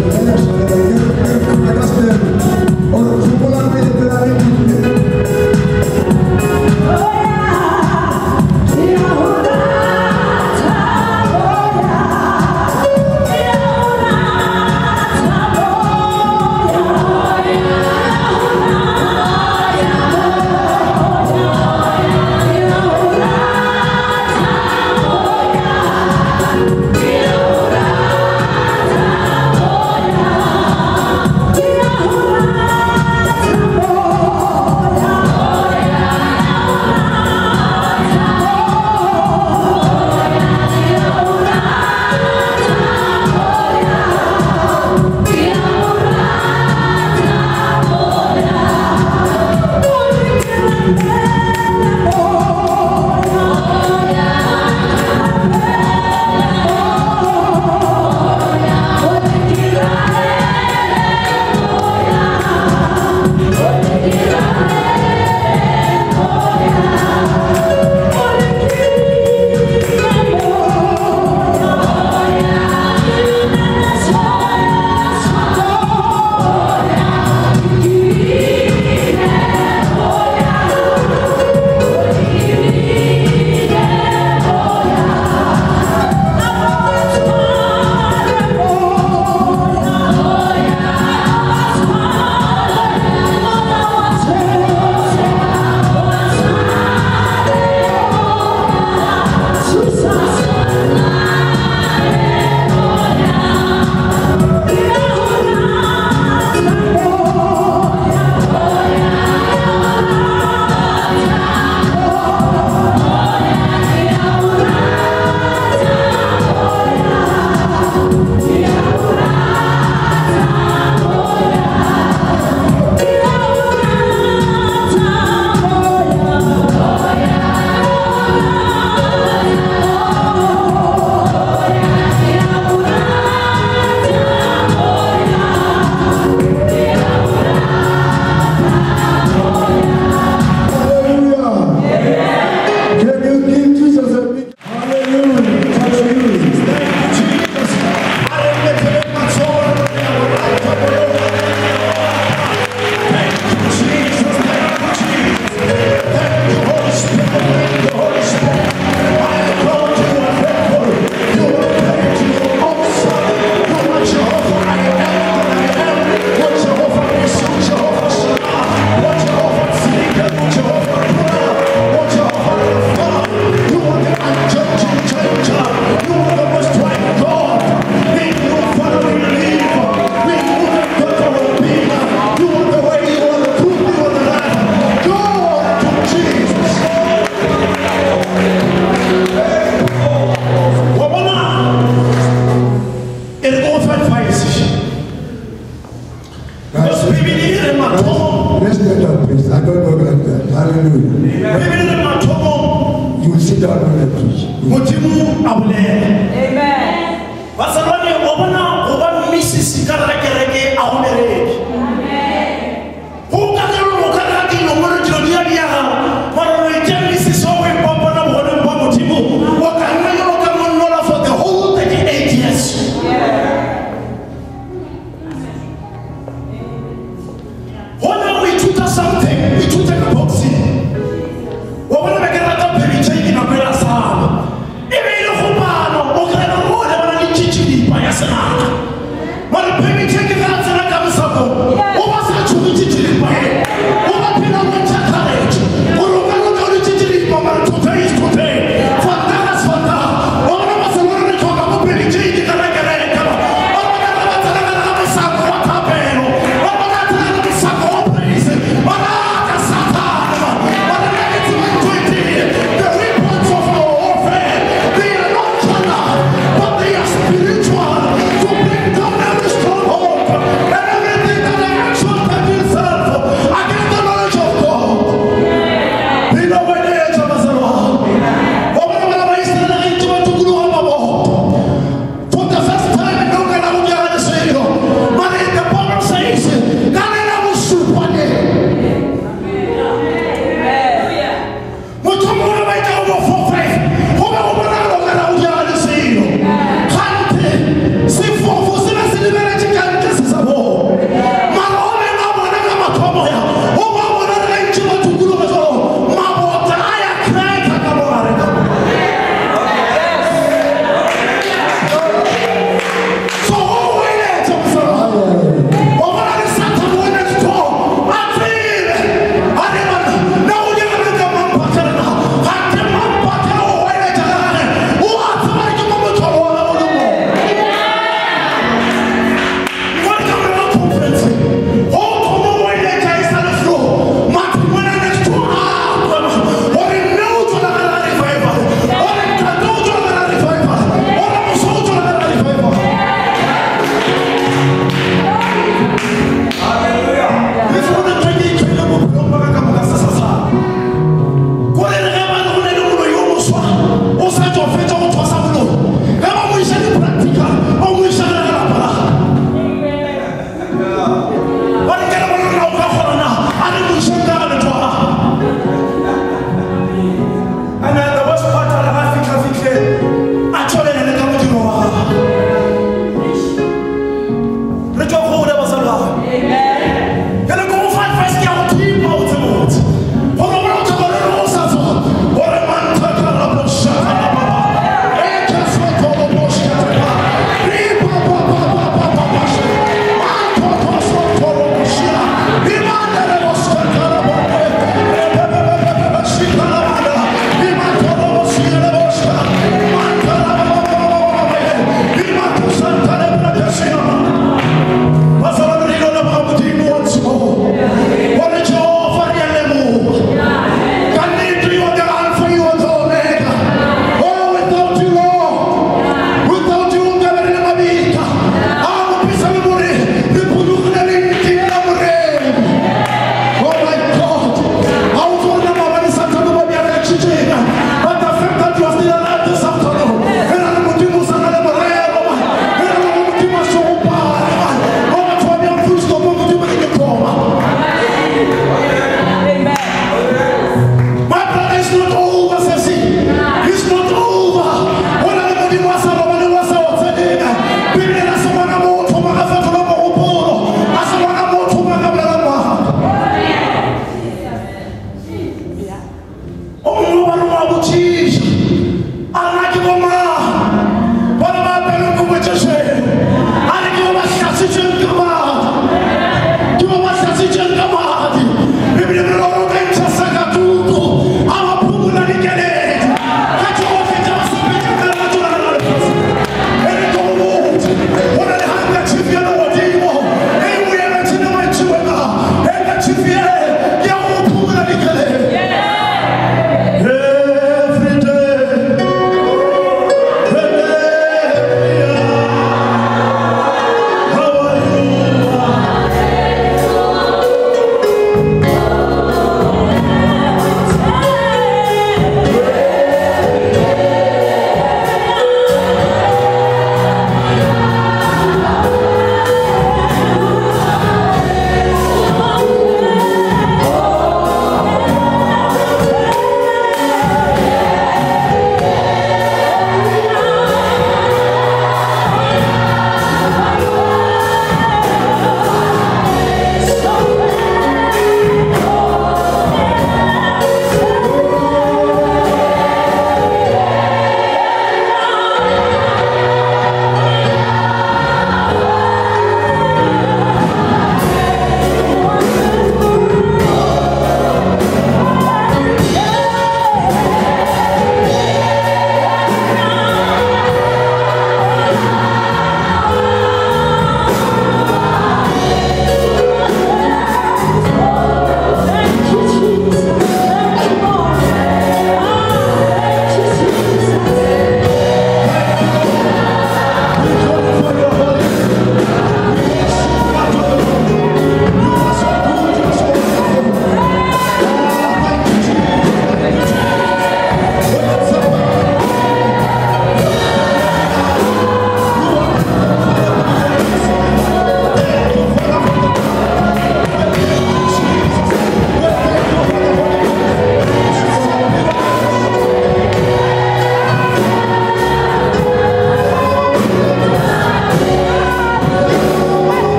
Chichi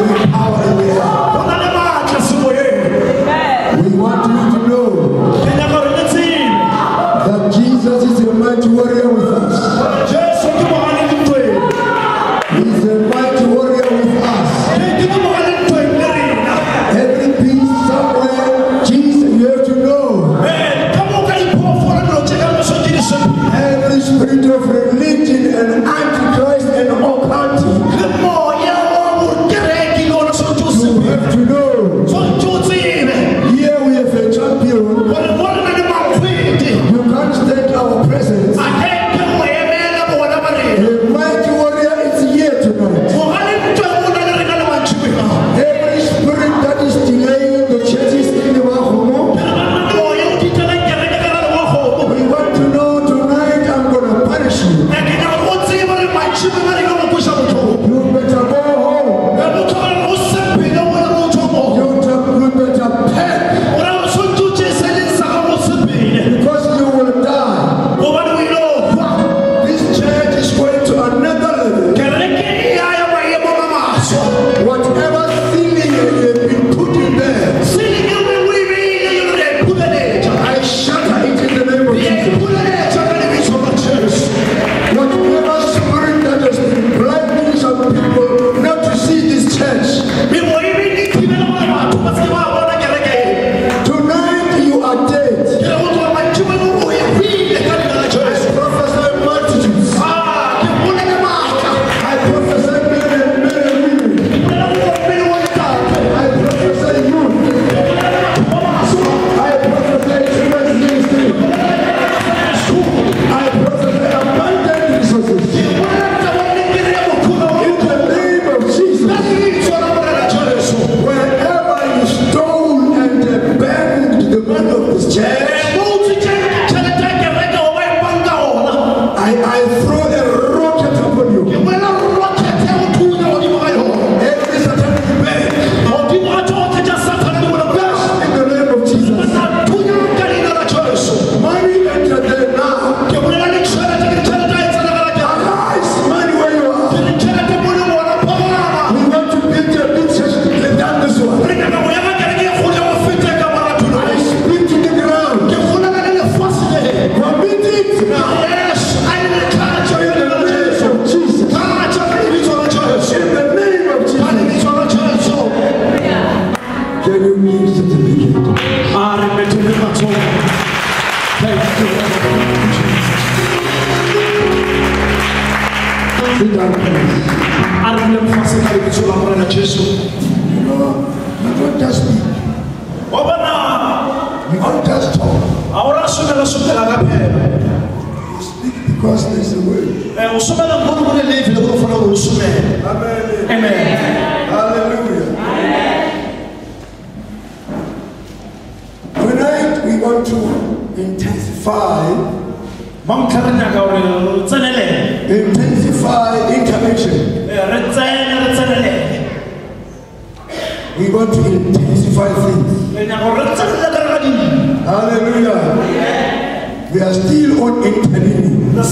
is power in the air. We want you to know that Jesus is a mighty warrior with us. He's a mighty warrior with us. Every piece somewhere, Jesus, you have to know. Every spirit of religion and antichrist and occulty, you have to know. Here we have a champion. You can't stand our presence. A mighty warrior is here tonight. Every spirit that is delaying the churches in the Wahumo, we want to know tonight I'm going to punish you. You better go home. You better pay. Because you will die. This church is going to another level. Whatever ceiling you have been put in there, I shatter it in the name of Jesus. Whatever spirit that has been blinding some people not to see this church, tonight you are dead. I prophesy multitudes. I prophesy men and women. I prophesy youth. I prophesy children's ministry. I prophesy abundant resources. In the name of Jesus. Wherever you stole and banged the man of this church, I throw a rocket upon you. Every satanic bed, in the name of Jesus. Money enter there now. Arise, money where you are. We want to build a big church. Let's done this one. I speak to the ground. Commit it now. In the name of Jesus. Can you give certificate? Sit down, please. You don't just speak. You don't just talk. You speak because there's a word. Amen. Hallelujah. Tonight we want to intensify intervention. We want to intensify things. Hallelujah. We are still on intervening. The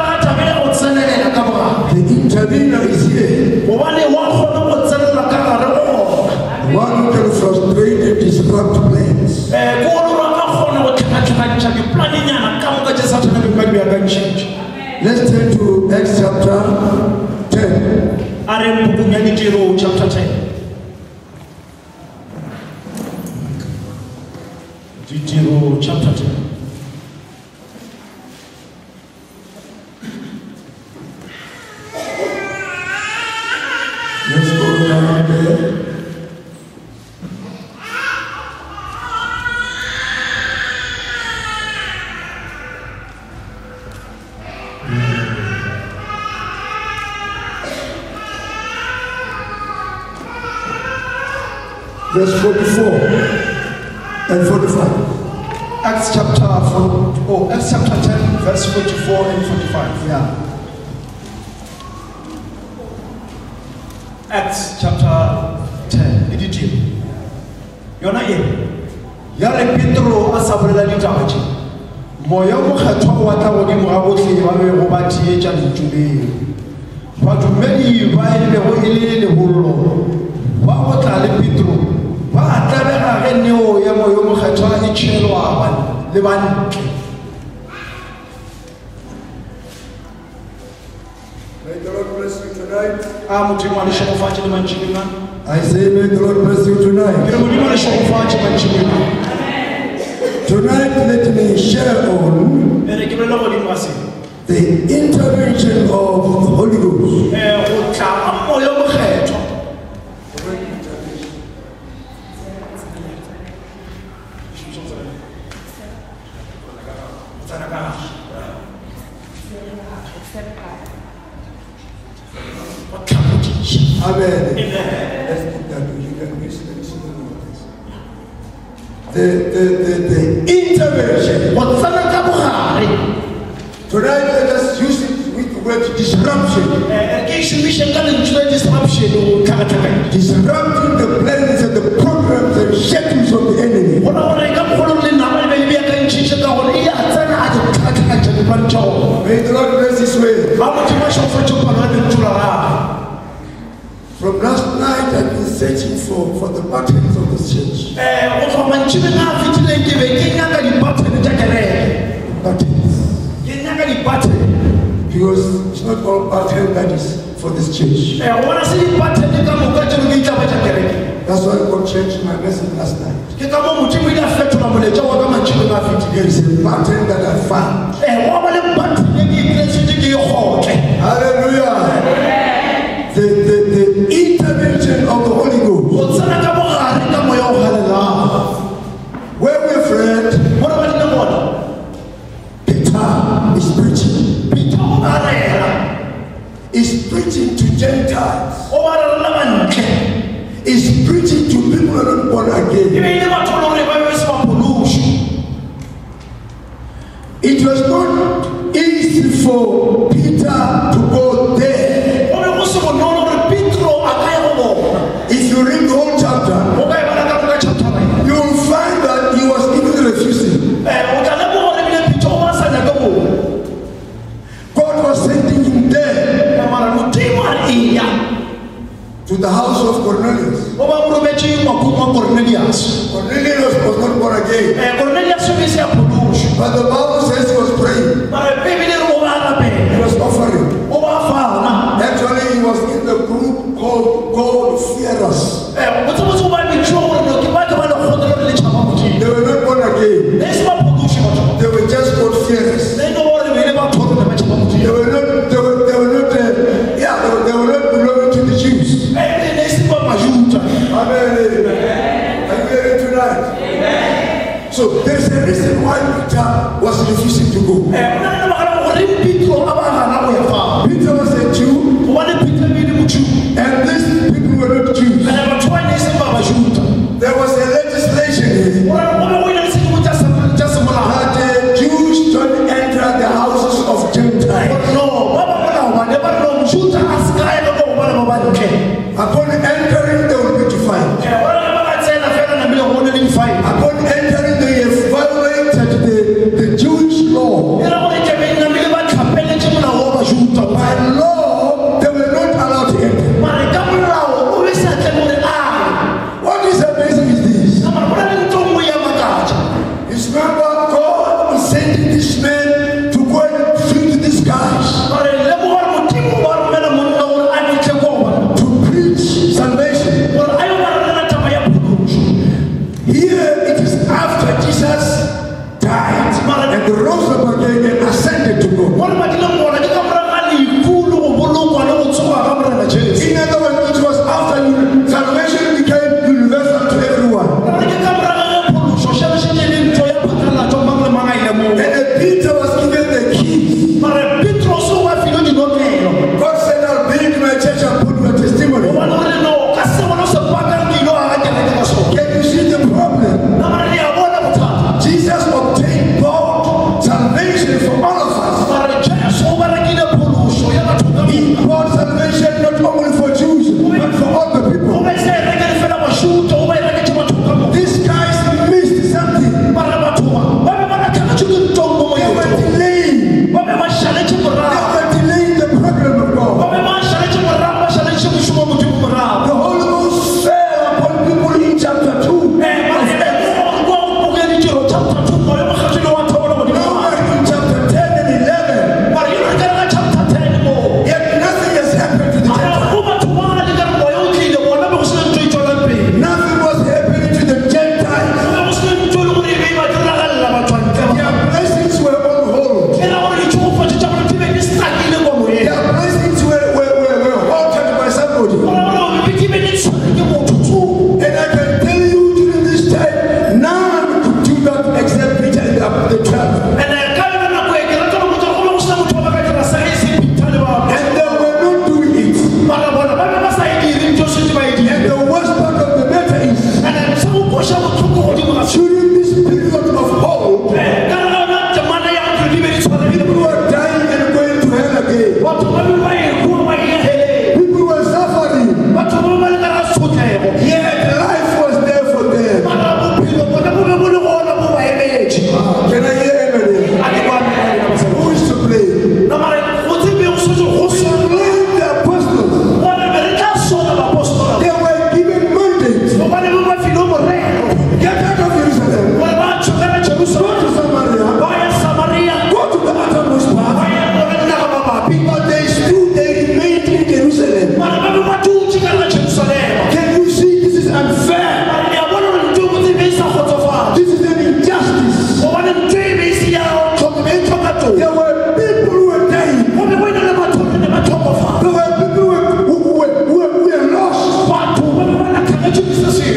intervener is here. The one who can frustrate and disrupt plans. Let's turn to Acts chapter 10. Chapter 10. Chapter 10. Let's go down there. Verse 44 and 45. Acts chapter 10, verse 44 and 45. Yeah. Acts chapter 10. Iditi. Yona ye. Yare Petro asabrela ditabaji. Moya mo khathwa wa tla go di mo gabotlhe ba be go ba thietša dituleng. Batho medi ba ile go ile le bollo. Ba le bantle. May the Lord bless you tonight. Modimo a le šogofatše le mantšinyana. I say, may the Lord bless you Ke tonight. re Modimo a le šogofatše mantšinyana. Tonight, let me share on Re ke bolela godimo ga seo. the intervention of the Holy Ghost. Go tla ga moya o mokgethwa. Amen. Let's put that. You can listen to the intervention. Go tsena ka bogare. Tonight, let us use it with the word disruption. Ke šomišeng ka lentswe la disruption go tlhakatlhakanya. Disrupting the plans and the programs and schedules of the enemy. Go na gore ka mogolo le nama le be le beakantšhitše ka gore e a tsena a di tlhakatlhakantšha dipane tša gona. May the Lord bless this way. Ga Modimo a šogofatše palo ya lentswe la gagwe. From last night, I've been searching for the buttons of this church. Go tloga mantšhibeng a fetileng ke be ke nyaka di-button tša kereke. Buttons. Ke nyaka di-button. Because it's not all button that is for this church. Go bona se di-button ka moka tšeo ke itlapa tša kereke. That's why God changed my message last night. Ke ka mo Modimo ile a fetola moletša wa ka mantšhibeng a There fetileng. is a button that I found. Go ba le button e ke ipeletšitše ke e gotle. Hallelujah. The intervention of the Holy Ghost. Go tsena ka bogare ka moya o galelang. Where we friend, Go na ba dile bona. Peter is preaching. Peter o ba rera. Is preaching to Gentiles. O ba rera la bantle. Is preaching to people who are not born E again. be ile batho le gore ba be se baphološi. It was not easy for Peter to go there. Go be go se bonolo gore Petro a ka ya go bona. If you read the whole chapter, O ka e bala ka moka chaptera e. you will find that he was even refusing. O tla lemoga gore ebile Peter o ba sa nyake go. God was sending him there Mara Modimo a eya. to the house of Cornelius. O ba mo rometše ngwakong wa Cornelius. Cornelius was not born again. Cornelius o be se a phološi. But the Bible says he was praying. Mara Bibele re o ba rapela. He was offering. O ba fana. Actually, he was in the group called God Fear Us. Botsebotse o ba bitšo gore no ke ba ke ba le kgotlelo le letšhaba Modimo. They were not born again. Le se ba phološi batho. They were just God fearers. Le no gore be ile ba thotse ba tšhaba They Modimo. were not, they were not belonging to the Jews. Le se ba Majuda. Amen. Are you hearing tonight? So there's a reason why Peter was refusing to go. O na le magana gore Petro a ba gana go ya fao. Peter was a Jew, Gobane Peter be le Mojuda. and these people were not Jews. Batho ba ne se ba Majuda. There was a legislation here Gore go be go ile le sedimo tša semolao. that the Jews don't enter the houses of Gentiles. No, ba ba molao ba ne ba re no Mojuda a se ka ela go bona ba bantle. Upon entering, they will be defined. Gore ba ba tsena fela na bile go ne le di-fine. Upon entering, they have violated the Jewish law. E re gore ke be na bile ba tlhapeletše molao wa Majuda. By law, they were not allowed to enter. Mare ka molao o be sa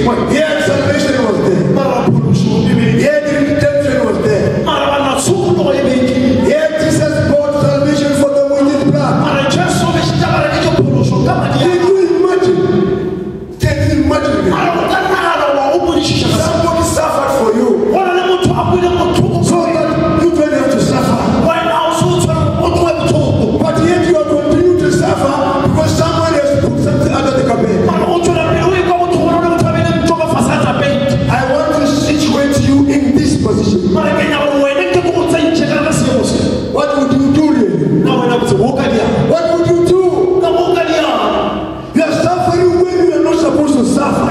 Here salvation was there. Here the redemption was there. Here Jesus bought salvation for them with his blood. Can you imagine? Can you imagine? Somebody suffered for you so that you don't have to suffer. But yet you are continuing to suffer because someone has put something under the carpet. I want to situate you in this position. What would you do really? What would you do? You are suffering when you are not supposed to suffer.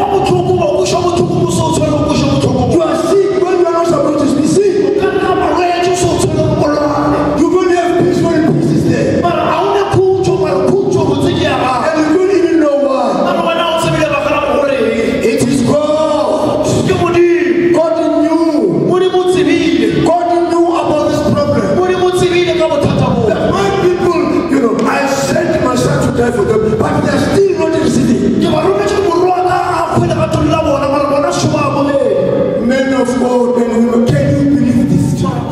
You are sick when you are not supposed to be sick. You don't have peace when peace is there. And you don't even know why. It is God. God knew. God knew about this problem. That my people, I sent my son to die for them, but they are still not receiving. Men of God and women, can you believe this?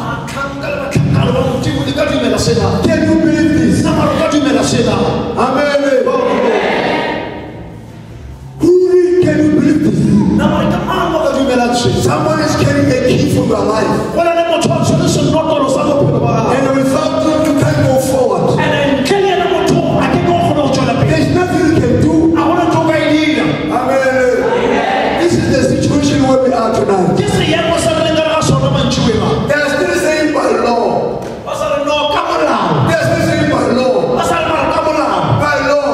Can you believe this? Amen. Really, can you believe this? Someone is carrying a key from your life. And without you, you can't go forward. There's nothing you can do. Amen. This is the situation where we are tonight. They are still saying by law. They are still saying by law. By law.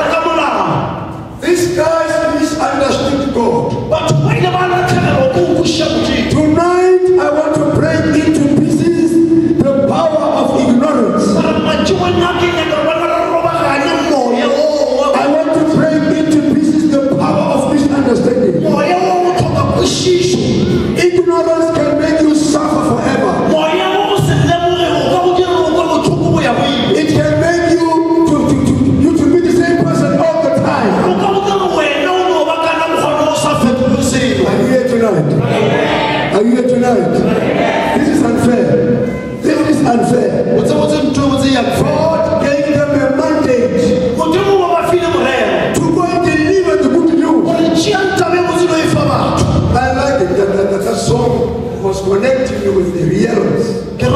These guys misunderstood God. Tonight I want to break into pieces the power of ignorance. I want to break into pieces the power of misunderstanding. Ignorance can make you suffer forever. It can make you to be the same person all the time. Are you here tonight? Are you here tonight? This is unfair. This is unfair. God gave them a mandate to go and deliver the good news. I like it that song was connecting you with the realities.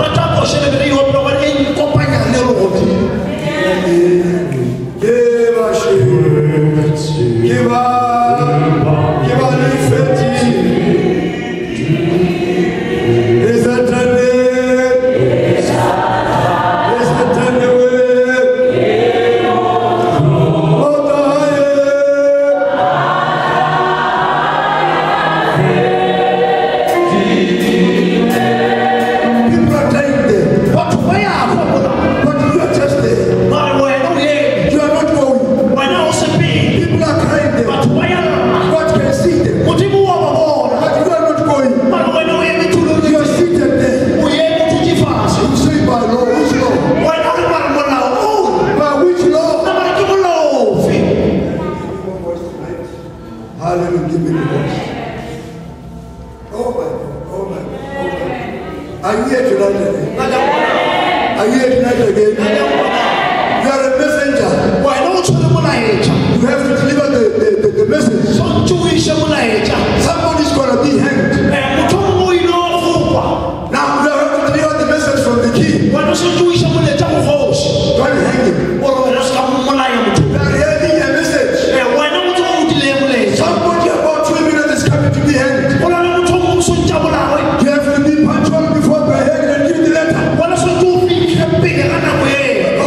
Are you here tonight again? Are you here tonight again? You are a messenger. You have to deliver the message. Somebody is going to be hanged. Now you have to deliver the message from the king. Don't hang him. You are hearing a message. Somebody about 2 minutes is coming to be hanged. You have to be punctual before the head and give the letter.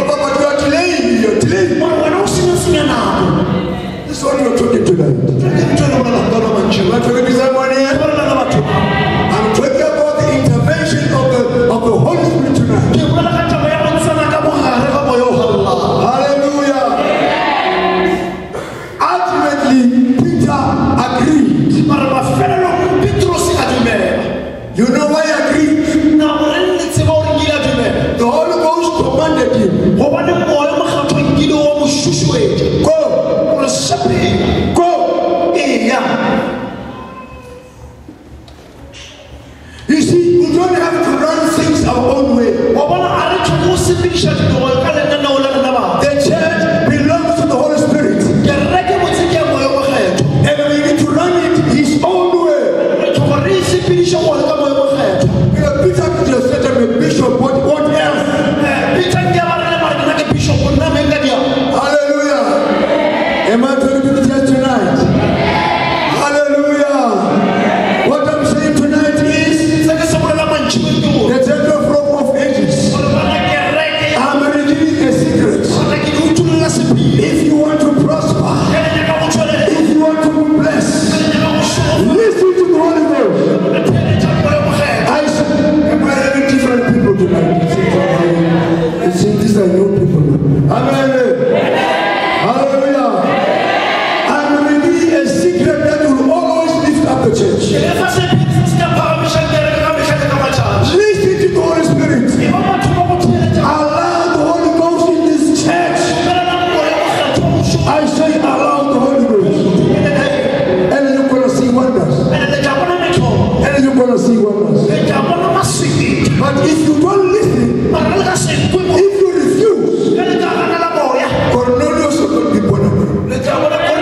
The church belongs to the Holy Spirit. And we need to run it His own way. Peter could have said I'm a bishop, but what else? Hallelujah. Am I talking to the church tonight? Hallelujah. What I'm saying tonight is the church of Rock of Ages. I'm revealing a secret. If you want to prosper, if you want to be blessed, listen to the Holy Ghost. I said, am I having different people tonight? You see, these are new people. Amen. Hallelujah. I'm revealing a secret that will always lift up the church. Listen to the Holy Spirit. Allow the Holy Ghost in this church. I say allow the Holy Ghost. And you're going to see wonders. And you're going to see wonders. But if you don't listen, if you refuse, Cornelius will not be born again. There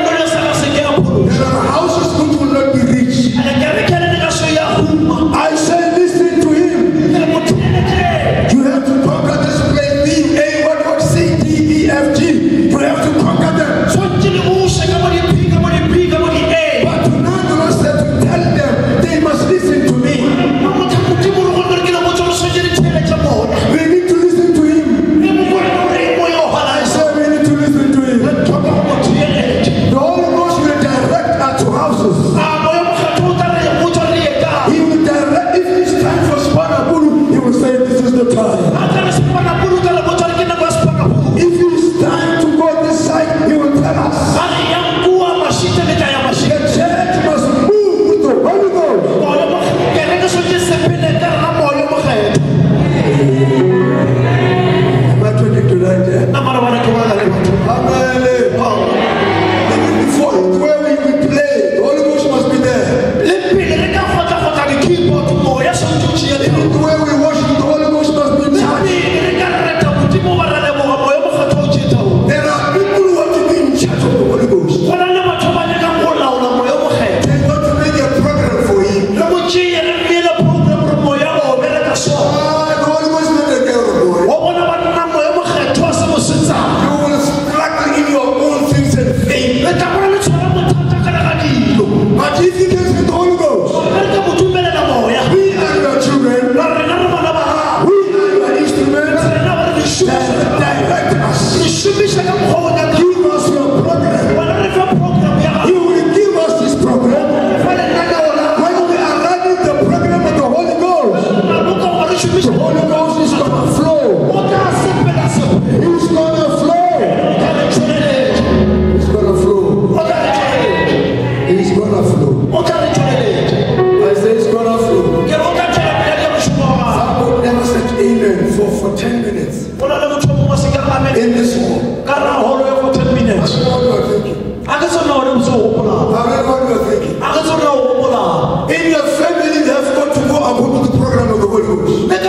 are houses which will not be rich. I say listen to him. You have to conquer this place. B, A, what, C, D, E, F, G. You have to conquer them. But tonight the Lord said to tell them they must listen to me. We need to listen to him. I said we need to listen to him. The Holy Ghost will direct us to houses. He will direct. If it's time for Spanabulu, he will say this is the time. If it's time to go this side, he will tell us. The church must move with the Holy Ghost. Am I talking tonight? Amen. Before where we play, the Holy Ghost must be there. Where we worship, the Holy Ghost must be there. There are people who want to be in charge of the Holy Ghost. They want to make a program for him. The Holy Ghost is not a girl boy. You will struggle in your own things and faith. But if you can see the Holy Ghost, we are your children. We are your instruments. Direct us. Give us your program. He will give us this program. When we are running the program of the Holy Ghost, the Holy Ghost is going to flow. He's going to flow. He's going to flow. He's going to flow. I say he's going to flow. Somebody never said amen for 10 minutes. In this hall. I don't know what you are thinking. I don't know what you are thinking. In your family, they have got to go according to the program of the Holy Ghost.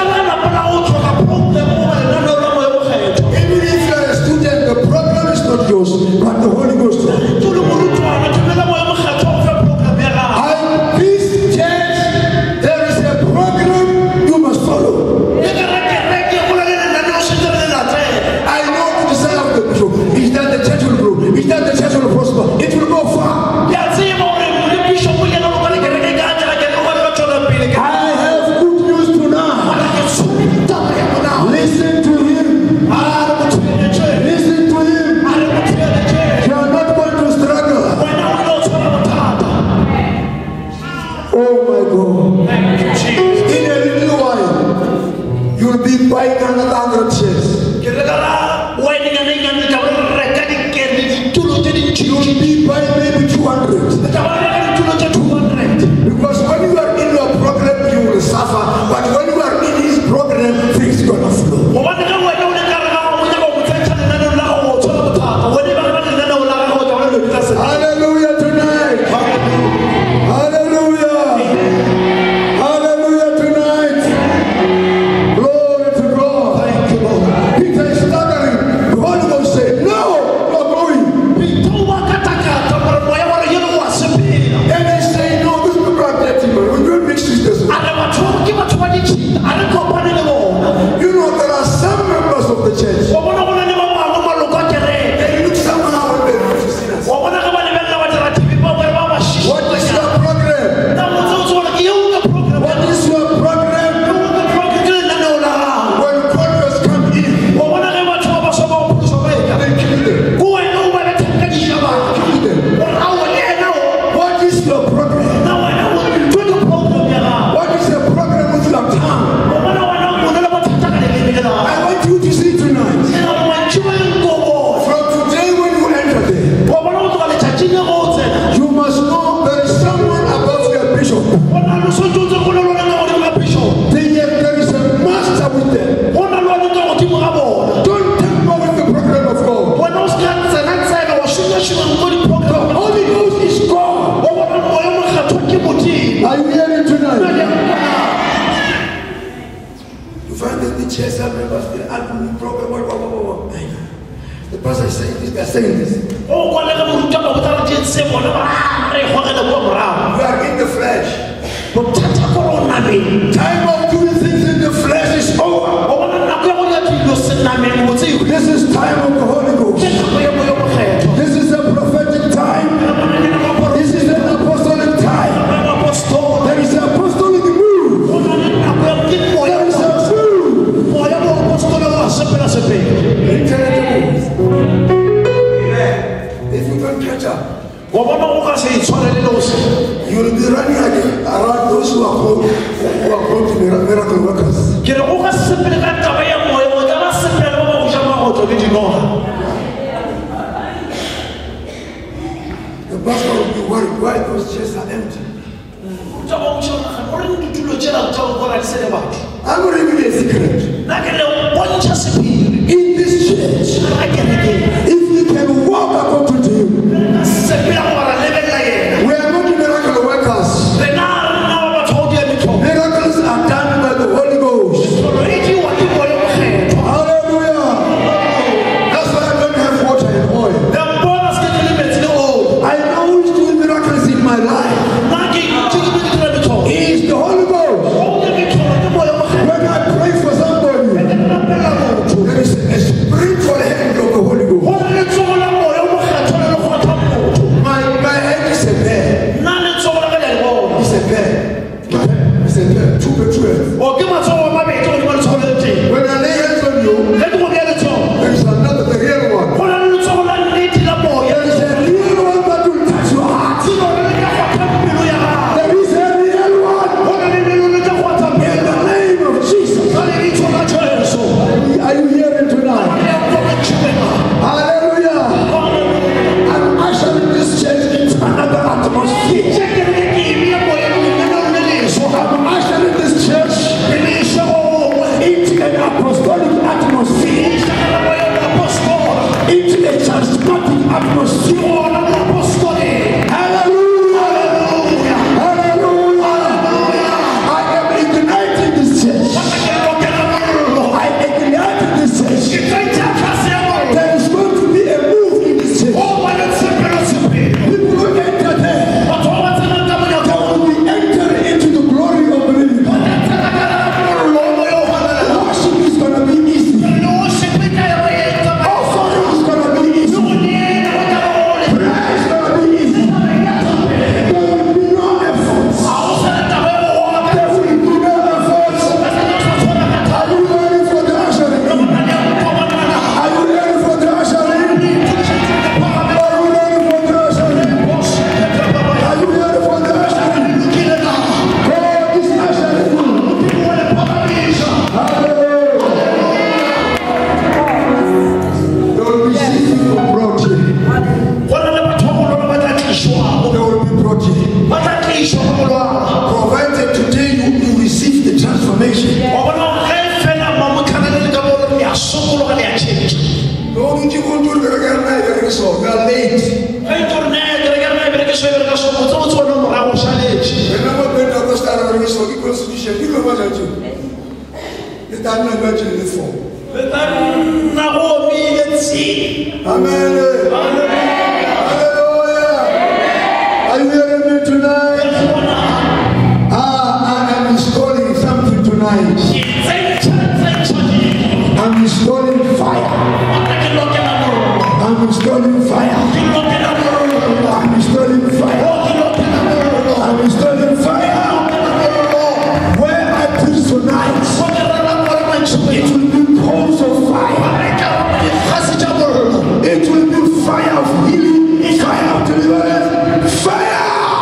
Even if you are a student, the program is not yours, but the Holy Ghost. This church, there is a program you must follow. I know the desire of the bishop is that the church will grow, is that the church will prosper, it will go far. I have good news tonight. Listen to him. Listen to him. You are not going to struggle. Oh my God. In a little while, you'll be buying another 100 shares. You'll be buying maybe 200. Because when you are in your program, you will suffer. But when you are in his program, things are going to flow. Hallelujah tonight. Hallelujah. saying this, they're saying this. o kwa le mo ruta ba botsa di se bona ba re go re le go morago You are in the flesh. bothata go rona be Time of doing things in the flesh is over. o bona nako ya go ya dilo se nameng mo tse This is time of the Holy Ghost. This is a prophetic time. This is an apostolic time. There is an apostolic move. There is a if you don't catch up, you will be running around those who are called miracle workers. The pastor will be worried why those chairs are empty. I'm going to give you a secret. In this church, if you can walk according to him, we are not miracle workers. Miracles are done by the Holy Ghost. Hallelujah. That's why I don't have water and oil. I know who's doing miracles in my life. He is the Holy Ghost. When I pray for somebody, there is a spiritual hand of the Holy Ghost. My head is a bed. It's a bed. It's a bed. 2 by 12. When I lay hands on you, there is another, the real one. There is a real one that will touch your heart. There is a real one. In the name of Jesus. Are you hearing tonight? Hallelujah. I'm ushering this church into another atmosphere. I'm ushering this church into an apostolic atmosphere, into a charismatic atmosphere. Hallelujah. Hallelujah. I am igniting this church. I ignited this church. There is going to be a move in this church. People will enter there. They will be entering into the glory of the living God. Worship is going to be easy. Offering is going to be easy. Prayer is going to be easy. There will be no efforts. There will be no efforts. Are you ready for the ushering? Are you ready for the ushering? Are you ready for the ushering? Are you ready for the ushering? God is ushering you. Hallelujah. There will be season for project. There will be project. Provided today you receive the transformation. Don't you want to do it? So you are late. When I'm not going to start a so you constitution, you know what I do. The time I'm going to live for. Amen. Hallelujah. Are you hearing me tonight? I am installing something tonight. I'm installing fire. I'm installing fire. I'm installing fire. I'm installing fire. Where I preach tonight, it will be coals of fire. It will be fire of healing, fire of deliverance, fire.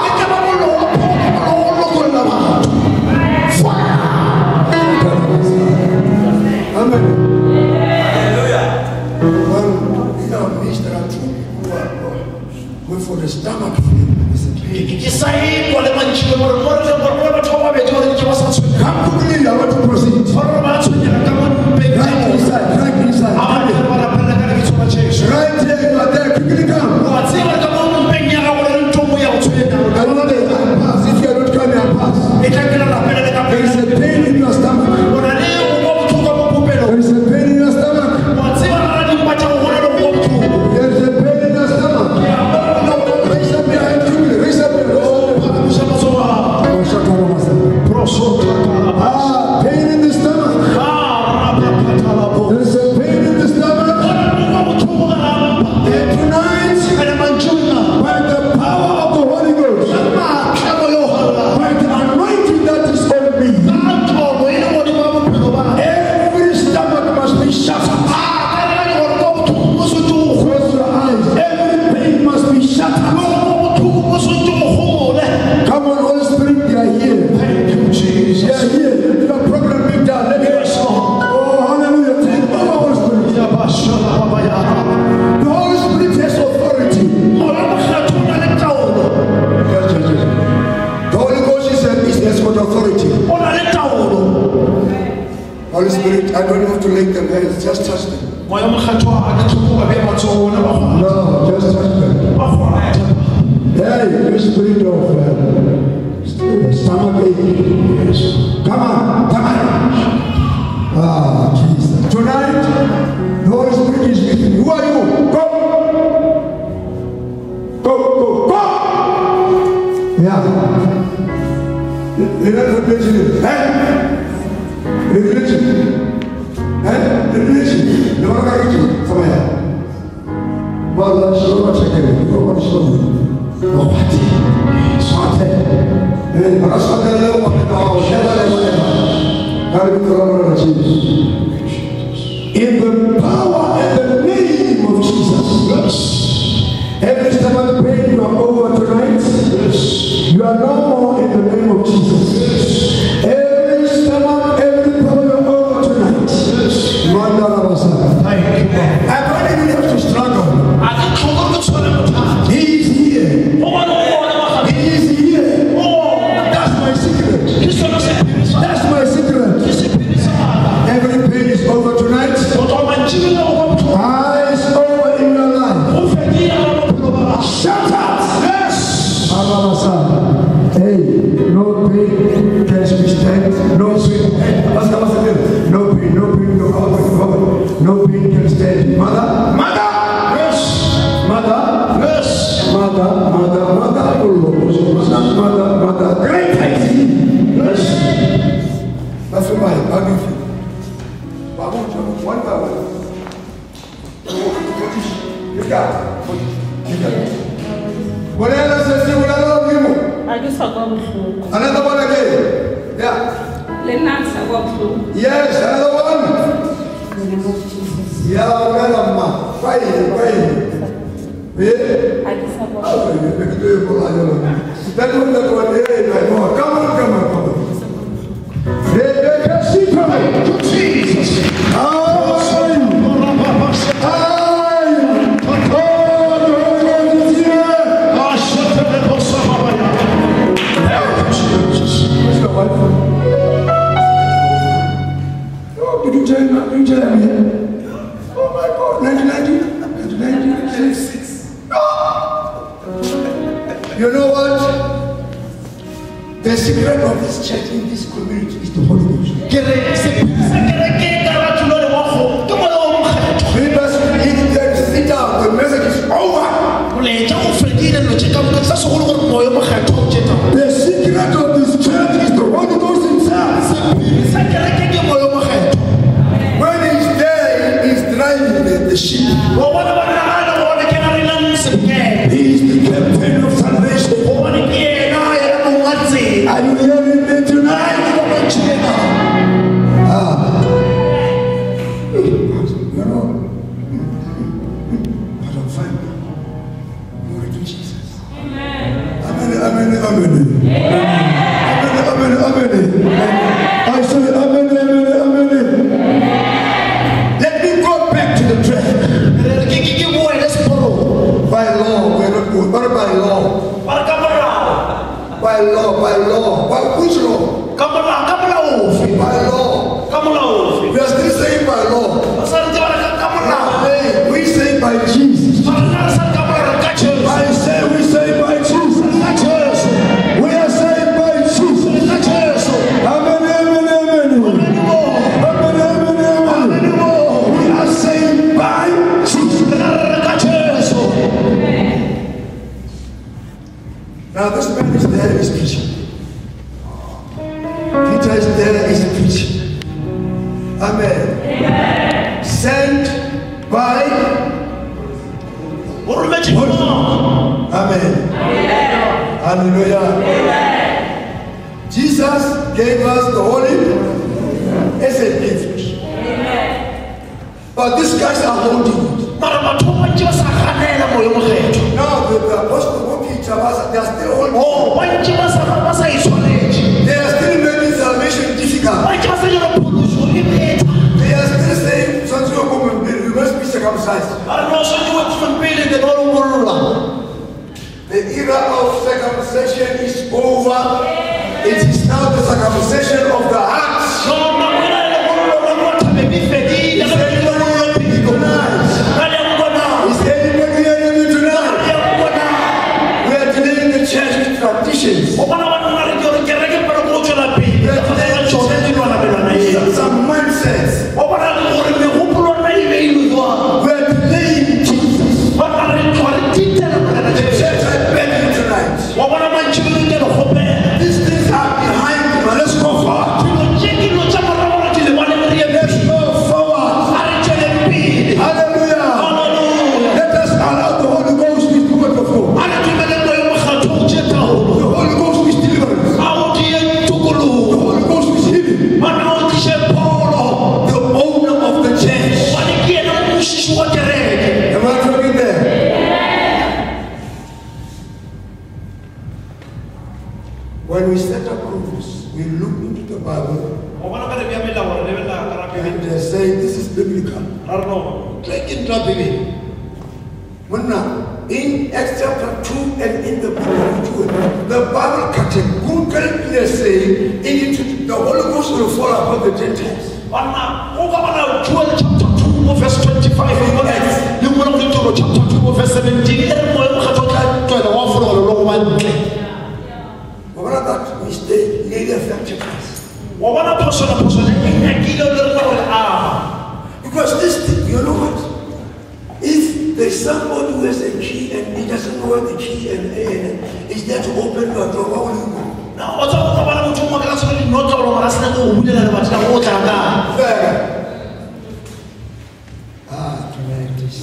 Amen. Well, in our midst, there are 2 people who are going for the stomach flu. It's a pain. Come quickly, I want to proceed. Right inside. Right here, you are there. Quickly come. I don't know if you are not coming, I'll pass. There is a pain in your stomach. There is a pain in your stomach. Holy Spirit, I don't have to lay them hands, just touch them. No, just touch them. Hey, you spirit of stomach ache. Come on. Ah, Jesus. Tonight, the Holy Spirit is with you. Who are you? Go. Yeah. Revelation. In the power and the name of Jesus. Every stomach pain you are over tonight, you are no more in the name of Jesus. Every stomach, every power you are over tonight, you are not our side. I don't even have to struggle. He is here. He is here. That's my secret. That's my secret. Every pain is over tonight. Eyes over in your life. Shut up! Yes! Hey, no pain can withstand. No pain. No pain, no pain can stand. Mother? Yes! Mother? Great faith! Yes! That's why I'll give you. One by one. You got it. What else is there? What else you? I just forgot to. Another one again. Yeah. Yes, another one. Yeah, Grandma. Pray. Yeah. I just forgot. That one. Come on. Rebecca, she coming. Jesus. Did you tell me here? Oh my God, 1996. You know what? The secret of this church in this community is the Holy Ghost. Members sit down, the message is over. The secret of this church is the Holy Ghost himself. When he's there, he's driving the ship. He's the captain of salvation. Are you hearing me tonight? You know, but I'm fine. Glory to Jesus. Amen. I say amen. Let me go back to the track. By law, we're not good. But by law. By law. By which law? By law. We are still saying by law. We say by Jesus. I say we say by Jesus. We are saying by Jesus. Amen. We are saying by Jesus. Now this man is there, he's preaching. Peter is there, he's preaching. Amen. Sent by Amen. Hallelujah. Jesus gave us the Holy as a gift. But these guys are holding it. Now the apostle Peter, they are still holding it. They are still making salvation difficult. They are still saying, you must be circumcised. The era of circumcision is over. It is now the circumcision of the heart. Some mindsets were delaying Jesus. The church I beg you tonight. These things are behind you. Let's go forward. Let's go forward. Hallelujah. Let us allow the Holy Ghost to do what of God. The Holy Ghost is deliverance. The Holy Ghost is healing. The owner of the church. Am I talking there? When we set up rules, we look into the Bible and say this is biblical. In Acts chapter 2 and in the book of Jude, the Bible categorically says the Holy Ghost will fall upon the Gentiles. Verse 25 chapter 2 verse 17 That mistake nearly affected us. Because this thing, you know what? If there's somebody who has a key and he doesn't know where the key and is there to open your door, how will you go? Tonight is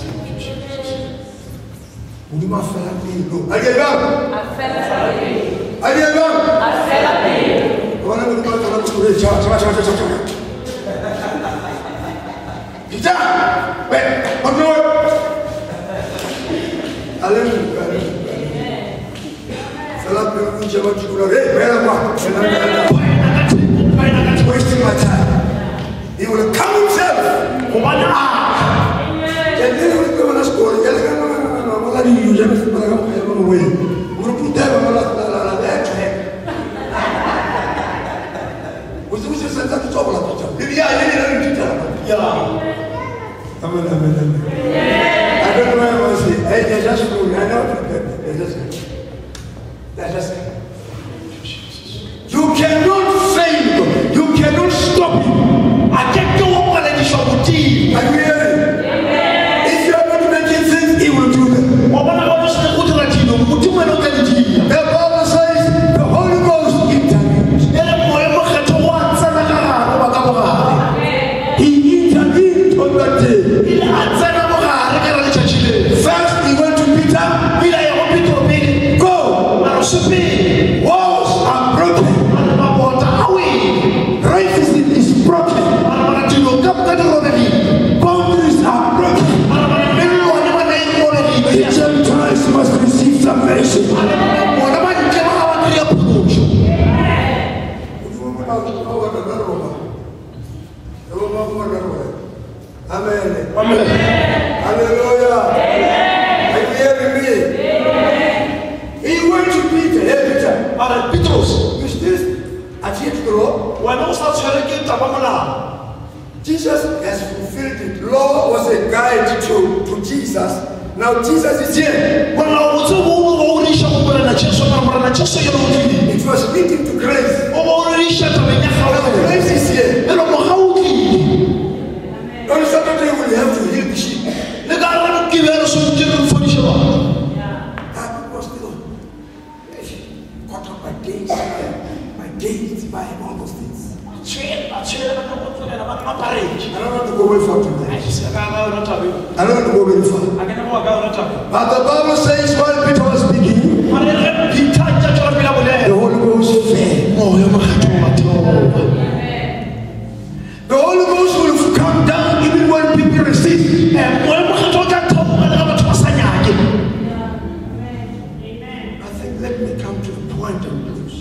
wasting my time. He will come himself. You cannot fail. You cannot stop him. Are you hearing? If you are not making things, he will do them. The Bible says the Holy Ghost intervened. He intervened on that day. First, he went to Peter. Go. Walls are broken. Racism is broken. Boundaries are broken. The Gentiles must receive salvation. Amen. Hallelujah. Are you hearing me? He went to Peter. Hey, Peter. You still adhere to the law? Jesus has fulfilled it. Law was a guide to Jesus. Now Jesus is here. It was leading to grace. Grace is here. On Saturday we have to heal the sheep. People still caught up by days, by all those things. I don't want to go very far tonight. I don't want to go very far. But the Bible says while Peter was speaking, the Holy Ghost fell. The Holy Ghost will come down even when people resist. I think let me come to the point of blues.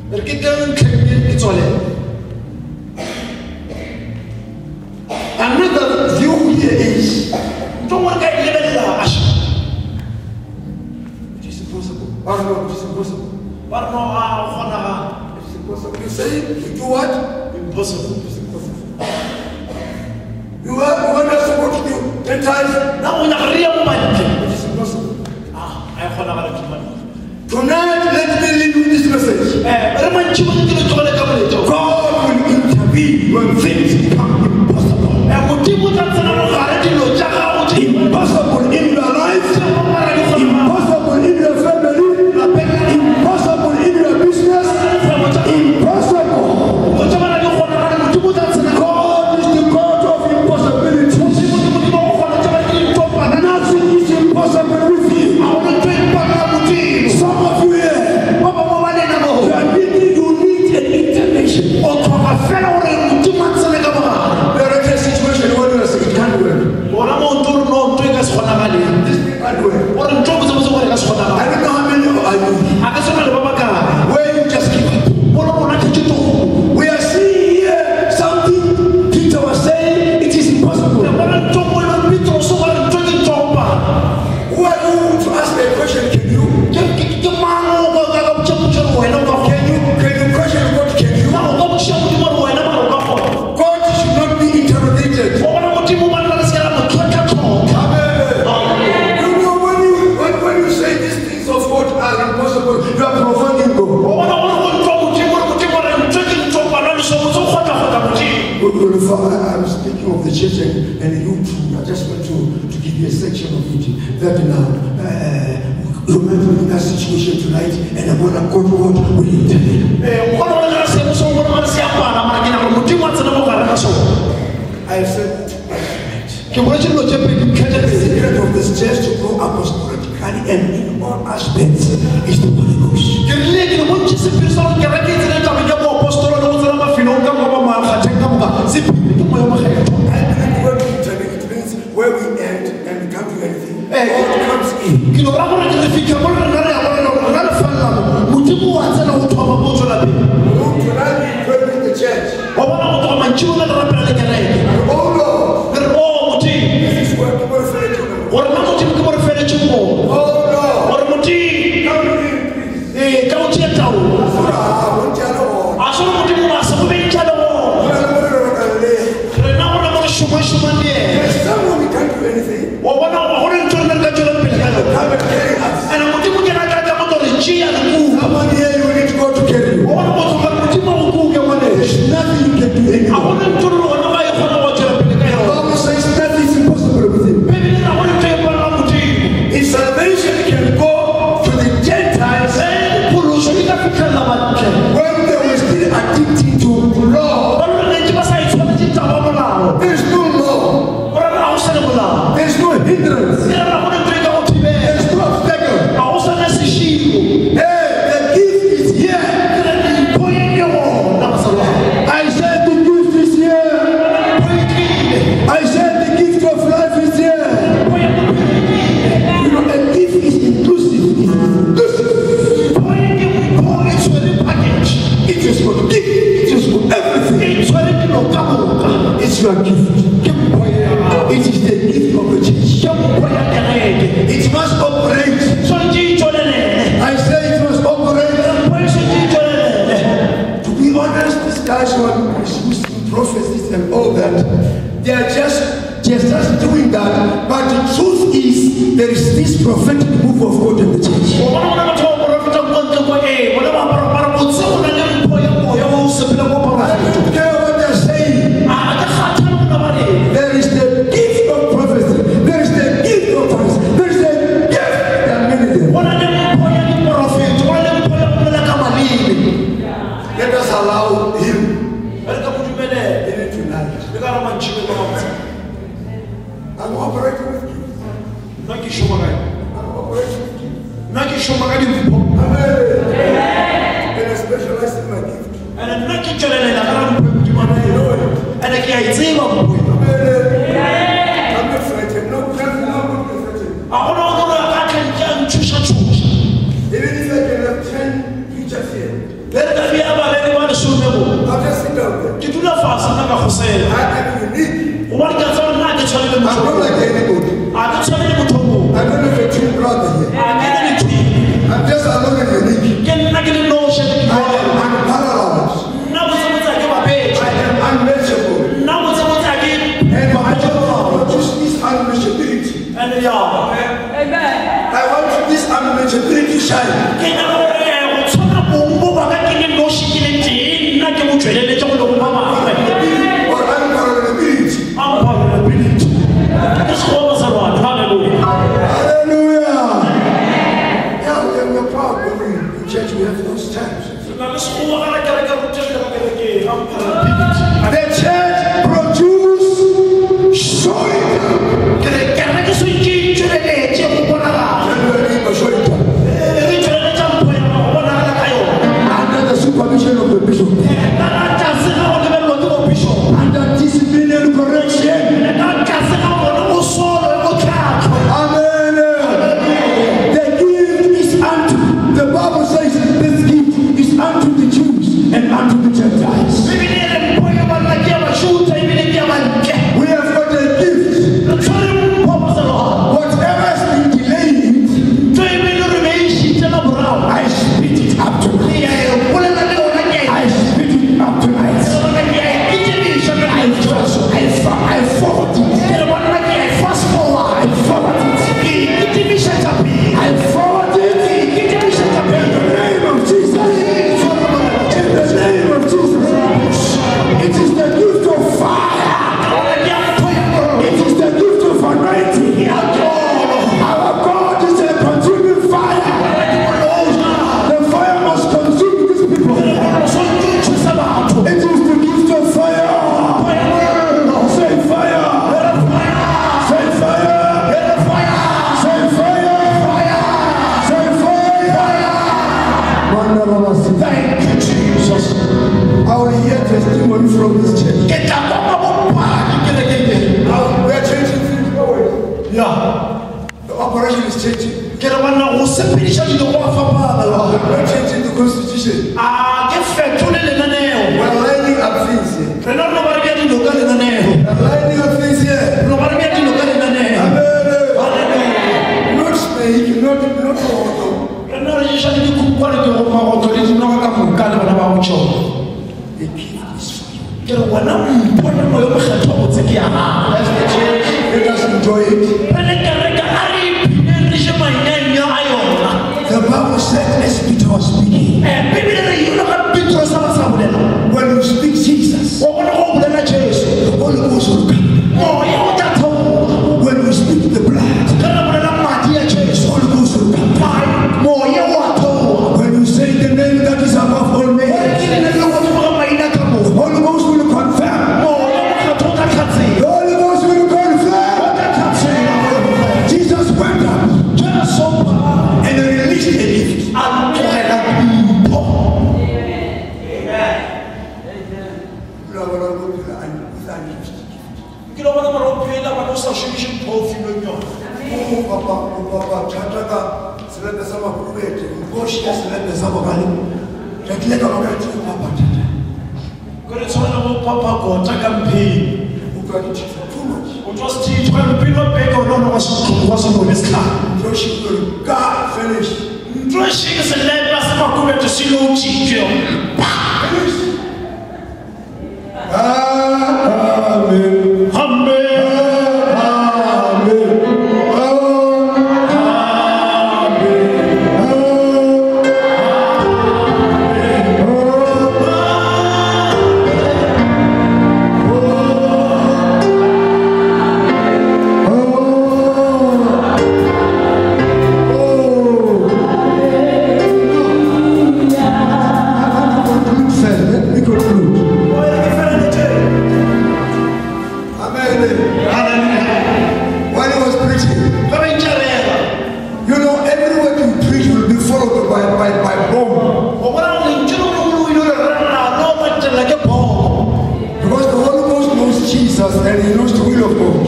Another view here is it is impossible. Or no, it is impossible. It is impossible. You say you do what? Impossible. It is impossible. You want us to go to the Gentiles? It is impossible. Tonight, let me leave you this message. I'm speaking of the church and you too. I just want to give you a section of it. That now, you might be in that situation tonight, and I'm going to go to God will intervene. I said, the secret of this church to grow apostolically and in all aspects is the Holy Ghost. Where we end and we come to anything, God comes in. Tonight, we pray with the church. Oh Lord, this is where people are referring to. Oh Lord, come in, please. There's someone we can't do anything. Come and carry us. Someone here you need God to carry you. There's nothing you can do anymore. The Bible says nothing is impossible with him. In salvation he can go to the Gentiles when they were still addicted to law. There's no law. There's no hindrance. There's no obstacle. Hey, the gift is here. I said the gift is here. I said the gift of life is here. You know, a gift is inclusive. It is for the gift. It is for everything. It's your gift. It is the gift of the church. It must operate. I say it must operate. To be honest, these guys who are using prophecies and all that, they are just doing that. But the truth is, there is this prophetic move of God in the church. Care what they're saying. There is the gift of prophecy. There is the gift of tongues. There is the gift that many them. Let us allow him in tonight. I'm operating with you. I'm operating with you. Amen. And I specialize in my gift. I know it. I'm not frightened. No, I'm not frightened. Even if I can have 10 preachers here, I'll just sit down there. I'm unique. I'm not like anybody. I don't have a twin brother here. I'm just alone and unique. I'm parallel. I am unmatchable. And I don't use this unmatchability. Amen. I want this unmatchability to shine. Or unparallelability. Hallelujah. Hallelujah. Yeah, we're proud when we in church we have those times. The church produce showing up. Under the supervision of the bishop. Under disciplinary correction. Amen. The gift is unto, the Bible says this gift is unto the Jews and unto the Gentiles. We have got a gift. Whatever has been delayed, I spit it up tonight. I spit it up tonight. I forward it. I fast forward. I forward it. I forward it. In the name of Jesus. In the name of Jesus. Thank you, Jesus. I will hear testimony from this church. We We are changing things always. Yeah. The operation is changing. We are not changing the constitution. We are lining up things here. We are lining up things here. Not snake, not water. The gift is for you. Let us enjoy it. The Bible said, as Peter was speaking, when you speak Jesus, the Holy Ghost will come. When you speak the blood, the Holy Ghost will come. When you say the name that is above all names, the Holy Ghost will confirm. The Holy Ghost will confirm. Jesus went up and released a gift. And he knows the will of God.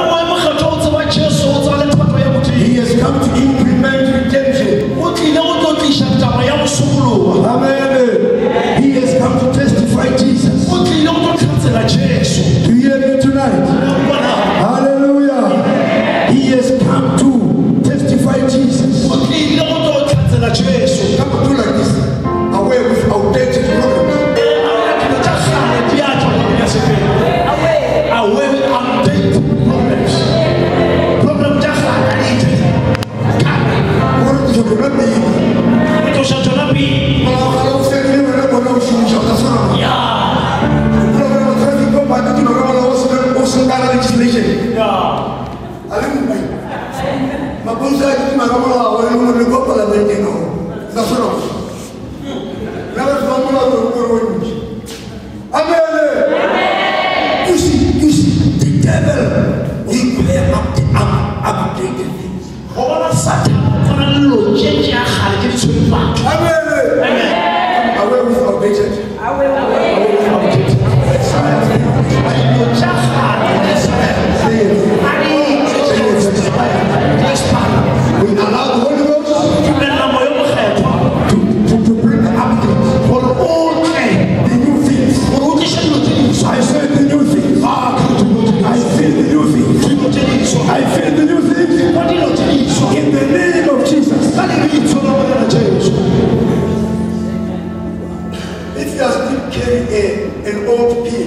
He has come to implement redemption. Amen. He has come to testify Jesus. Do you hear me tonight? Hallelujah. He has come to testify Jesus. Come and do like this. Away with outdated programs. Away with outdated problems. Problem just like I need. What should not be? It should not be. You see, the devil will play updated things. Amen. Away with outdated. We allow the Holy Ghost to bring the updates for all the new things. I said the new things. I feel the new things. I feel the new things. In the name of Jesus. If you are still carrying an old pin,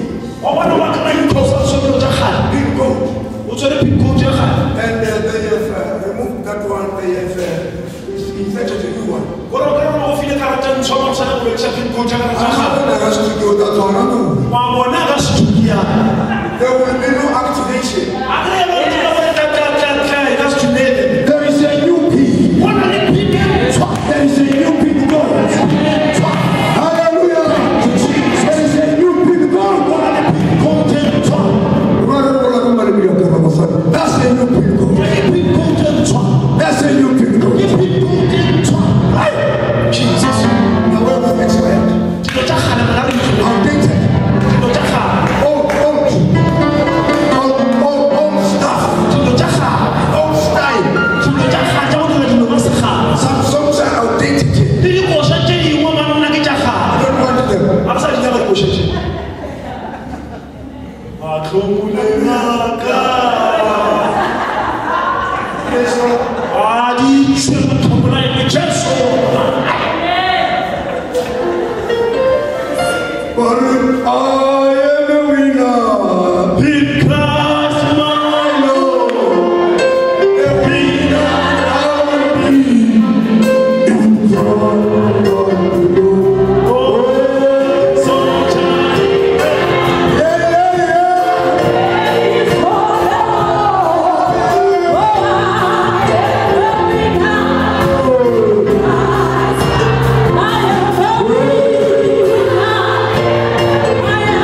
pin code, and they have removed that one, they have invented a new one. How the rest to do that one? There will be no activation. There is a new pin. There is a new pin code. Hallelujah. There is a new pin code. That's a new pin code. That's a new pin code. Jesus. The word of expired. I am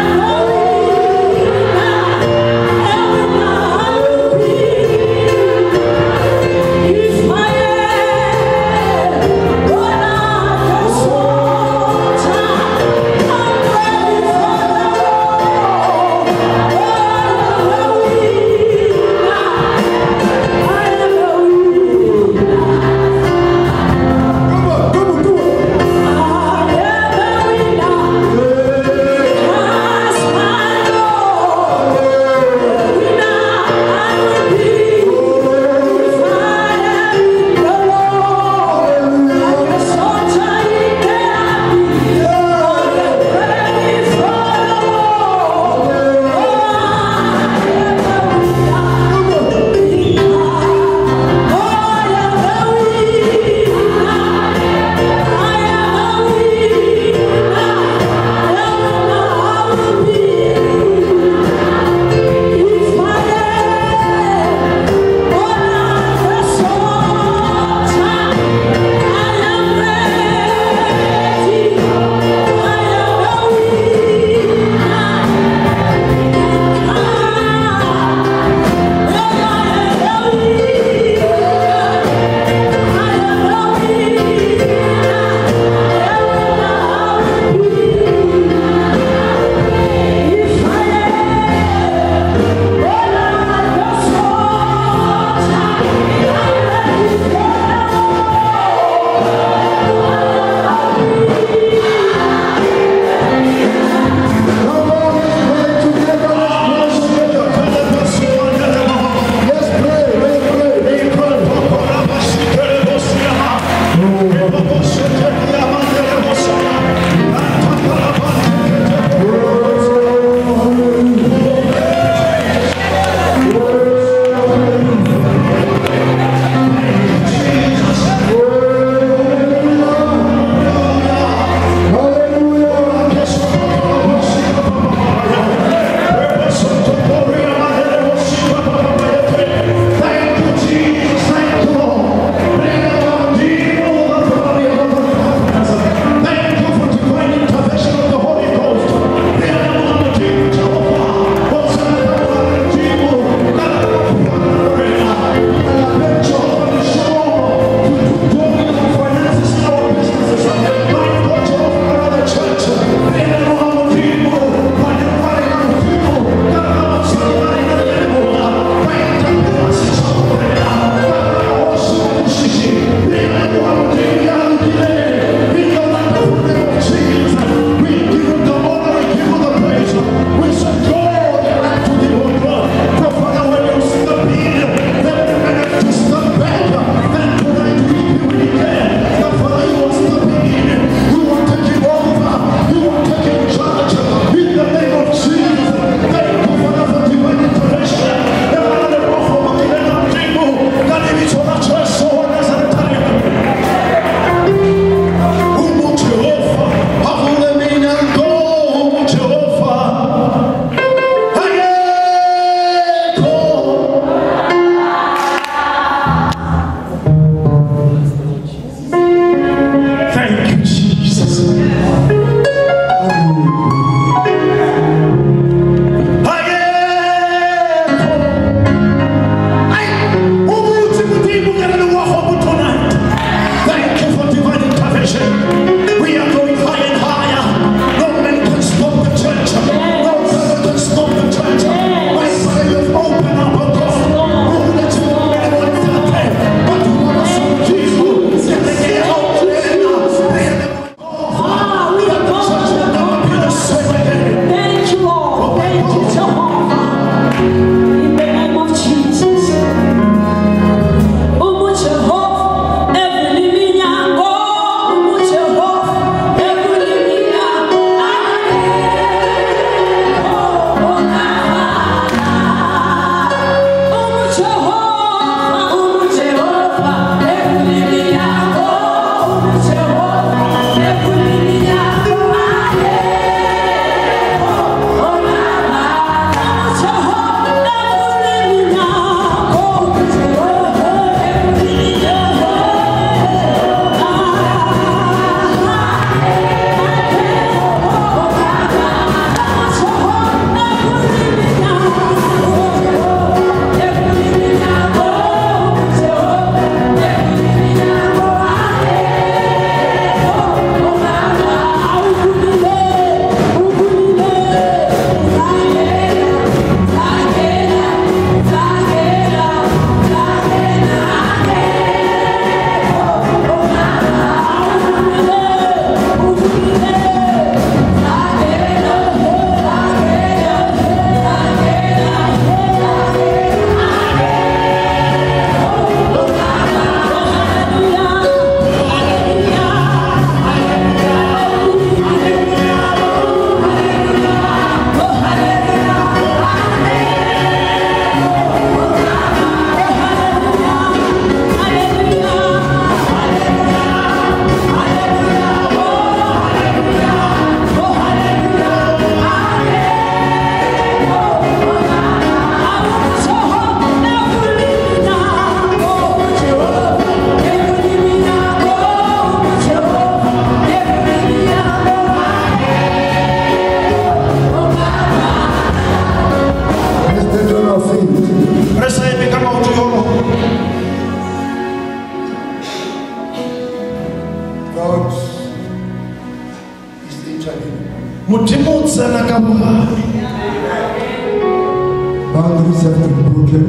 Boundaries have to be broken.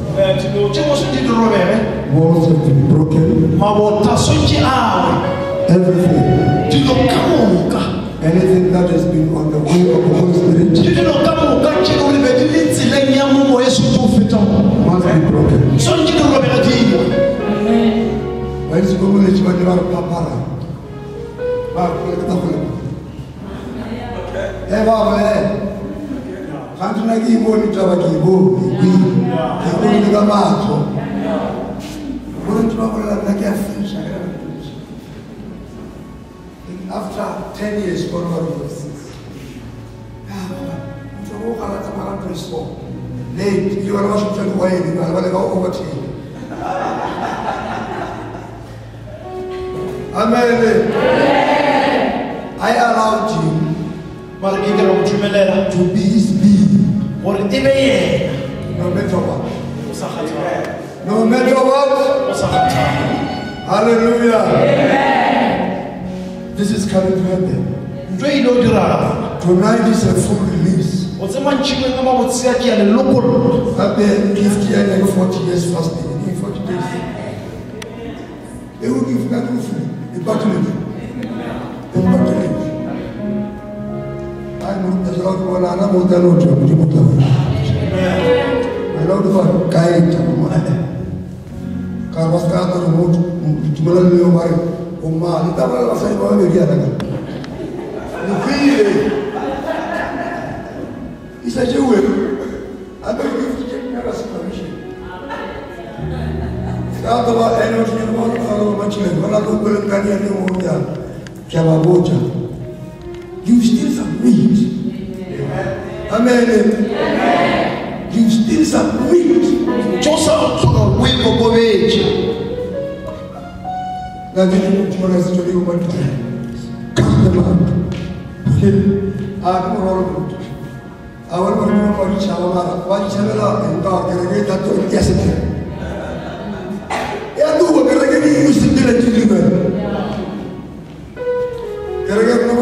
Walls have to be broken. Everything. Anything that has been on the way of the Holy Spirit must be broken. When you go to the Papara, after 10 years, what about this? Late, you are not going to wait, you are going to go over to you. Amen. I allowed you to be his being. No matter what. No matter what. Hallelujah. This is coming to happen. Tonight is a full release. I've been 50 and 40 years fasting. In 40 days. They will give that to you. A battle. I know there's a lot of one and I'm not going to do it. I love the guide. Carlos Carter moved to Malay. Umma, kita malah saya bawa media lagi. Mungkin isa jauh. Ada gift yang harus permission. Sekarang tu bawa energi yang mana kalau macam ni, kalau tu berangkat yang ni mulia, siapa boca. You still submit. Amen. You still submit. Josa tu wiko koveji. Now, this is what I told you one time. Cut them out. I'm all good. I want to know what each other, what each other, and God, and I get to yesterday. I do what I get used to do it to do. The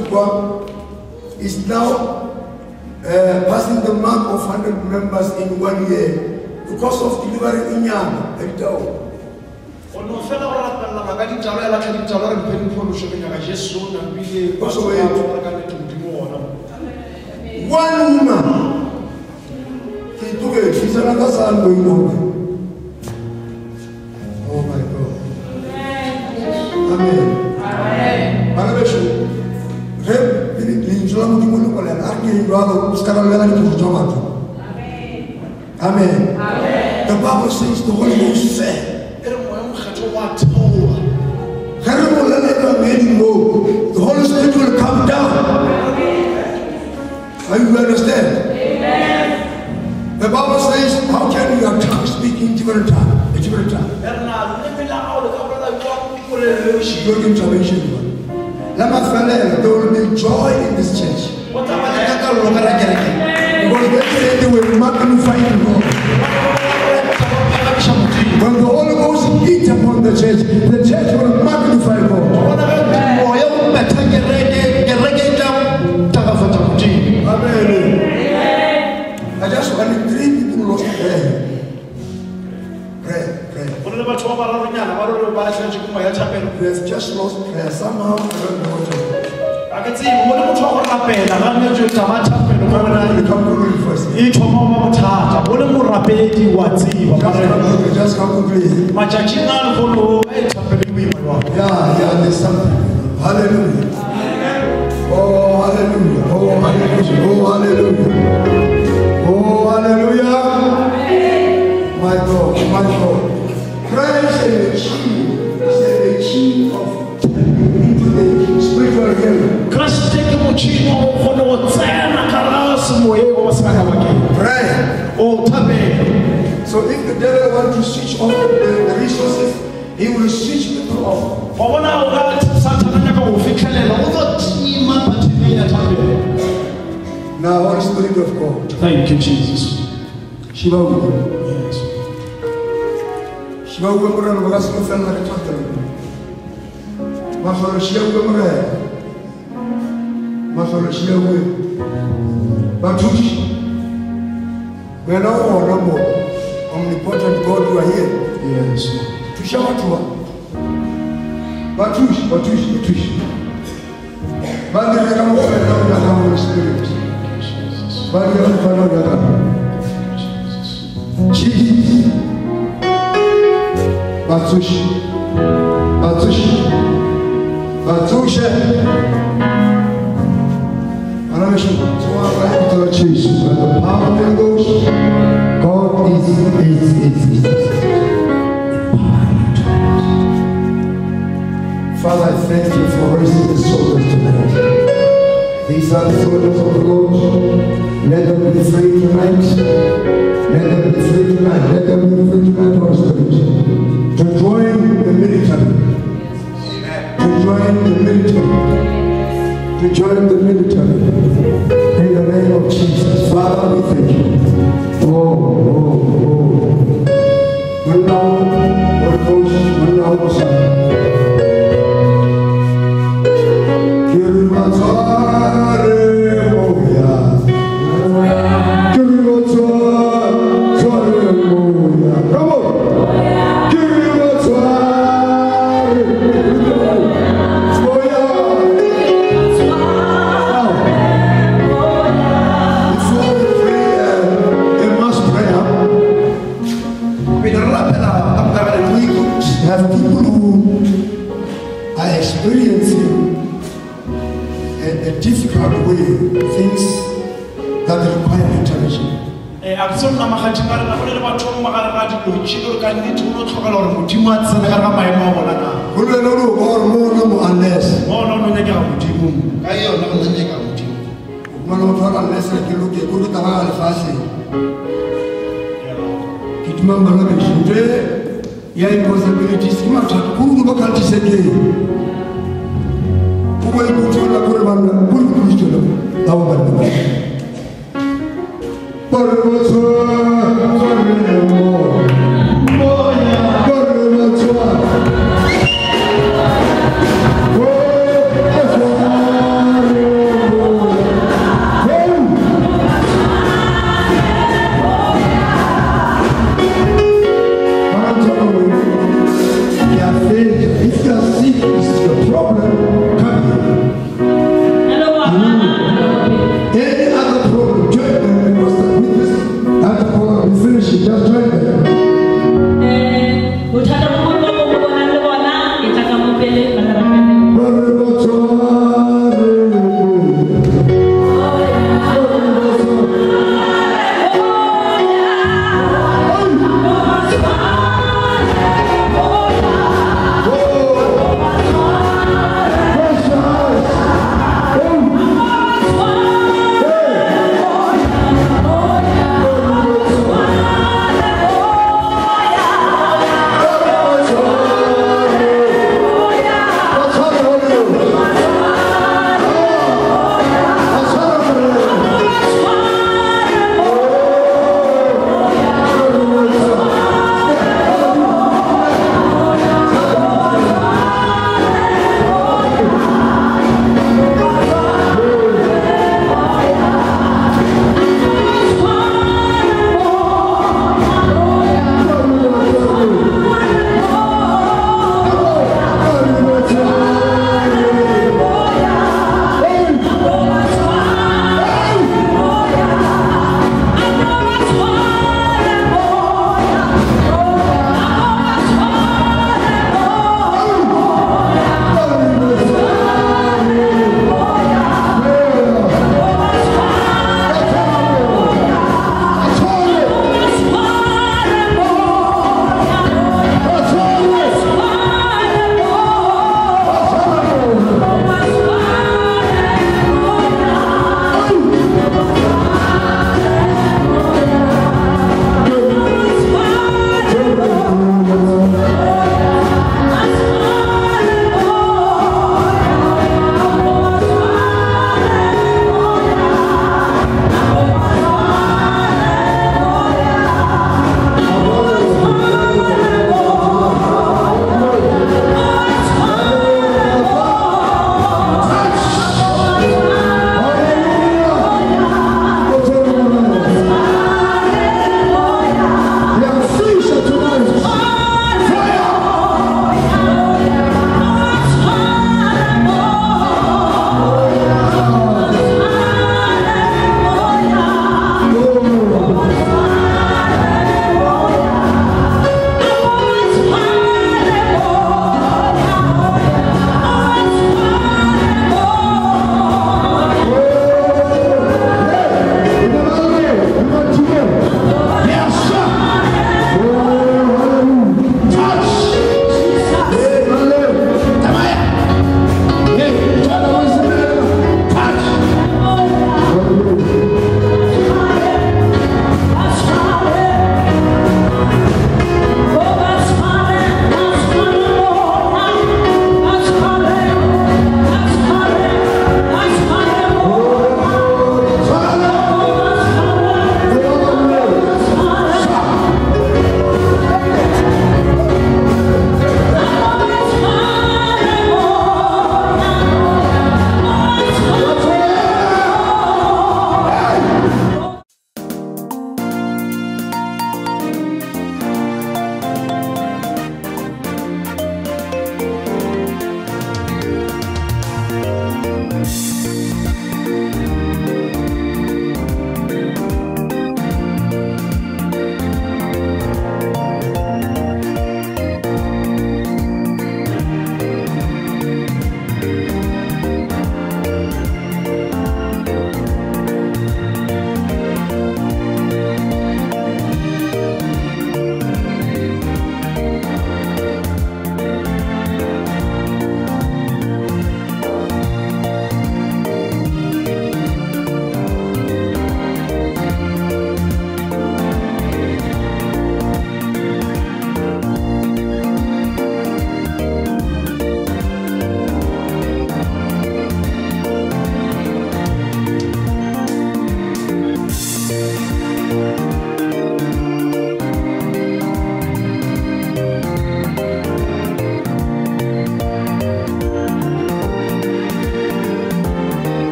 is now passing the mark of 100 members in 1 year because of delivering in Yam and Dow. One woman, he took it, she's another son going on. Oh my God. Amen. Amen. The Bible says the Holy Ghost said, the Holy Spirit will come down. Are you understand? Amen. The Bible says, how can your tongue speak in different tongue? A different tongue. There will be joy in this church. Because they say they will magnify God. When the Holy Ghost hits upon the church will magnify God. Amen. I just want 3 people lost prayer. Prayer. They've just lost prayer. Somehow, I don't know what to do. Just come quickly. Yeah, there's something. Hallelujah. Oh, hallelujah. Oh, hallelujah. Oh, hallelujah. Oh, hallelujah. My God. Christ is the key of into the spiritual realm. Prayer. So if the devil wants to switch off the resources, he will switch people off. Now, Holy Spirit of God. Thank you, Jesus. Shiva. Yes. Shiva Gumura and Vasco fell like a turtle. Mahar Shiva Gumura. Masoloshiywe. Batush. We know all number. Omnipotent God who are here. Yes. Tushawatua. Batush. Bali ya kama kwa na Holy Spirit. Bali ya kwa na Jesus. Batush. Jesus, by the power of the Ghost, God is Father, I thank you for raising the soldiers tonight. These are the soldiers of the Lord. Let them be free tonight. Let them be free tonight, Holy Spirit. To join the military. To join the military. In the name of Jesus, Father, we thank you. Have people who are experiencing a difficult way, things that require intervention. Ya impossibilities kimata kundu bakanti sege kubo ikutola kure banda kuri kustola awu banda